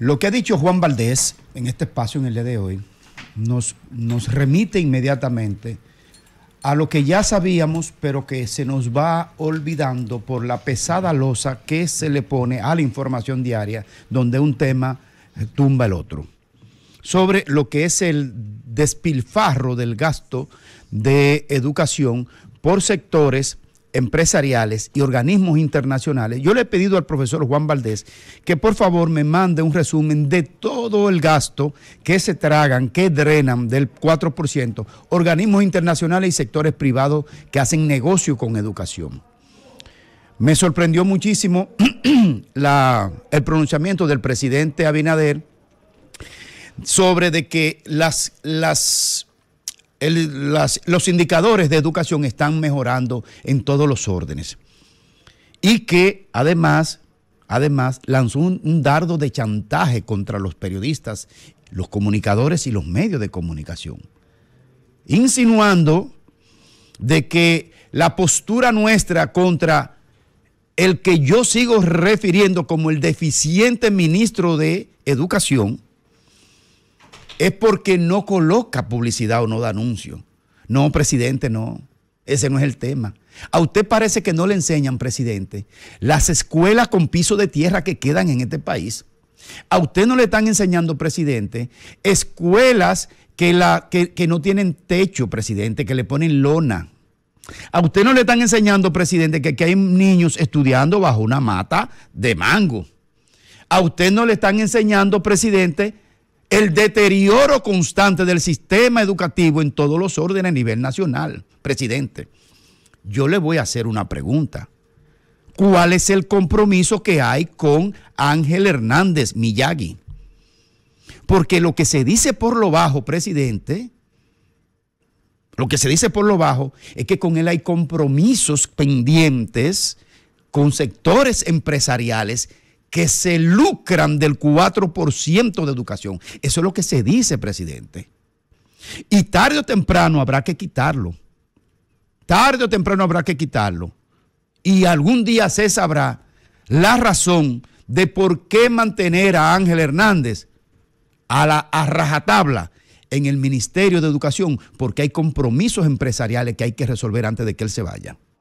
Lo que ha dicho Juan Valdés en este espacio en el día de hoy nos remite inmediatamente a lo que ya sabíamos, pero que se nos va olvidando por la pesada losa que se le pone a la información diaria, donde un tema tumba el otro. Sobre lo que es el despilfarro del gasto de educación por sectores empresariales y organismos internacionales. Yo le he pedido al profesor Juan Valdés que por favor me mande un resumen de todo el gasto que se tragan, que drenan del 4%, organismos internacionales y sectores privados que hacen negocio con educación. Me sorprendió muchísimo el pronunciamiento del presidente Abinader sobre de que los indicadores de educación están mejorando en todos los órdenes y que además lanzó un dardo de chantaje contra los periodistas, los comunicadores y los medios de comunicación, insinuando de que la postura nuestra contra el que yo sigo refiriendo como el deficiente ministro de Educación es porque no coloca publicidad o no da anuncio. No, presidente, no. Ese no es el tema. A usted parece que no le enseñan, presidente, las escuelas con piso de tierra que quedan en este país. A usted no le están enseñando, presidente, escuelas que no tienen techo, presidente, que le ponen lona. A usted no le están enseñando, presidente, que hay niños estudiando bajo una mata de mango. A usted no le están enseñando, presidente, el deterioro constante del sistema educativo en todos los órdenes a nivel nacional. Presidente, yo le voy a hacer una pregunta. ¿Cuál es el compromiso que hay con Ángel Hernández Miyagi? Porque lo que se dice por lo bajo, presidente, lo que se dice por lo bajo es que con él hay compromisos pendientes con sectores empresariales que se lucran del 4% de educación. Eso es lo que se dice, presidente. Y tarde o temprano habrá que quitarlo. Tarde o temprano habrá que quitarlo. Y algún día se sabrá la razón de por qué mantener a Ángel Hernández a rajatabla en el Ministerio de Educación, porque hay compromisos empresariales que hay que resolver antes de que él se vaya.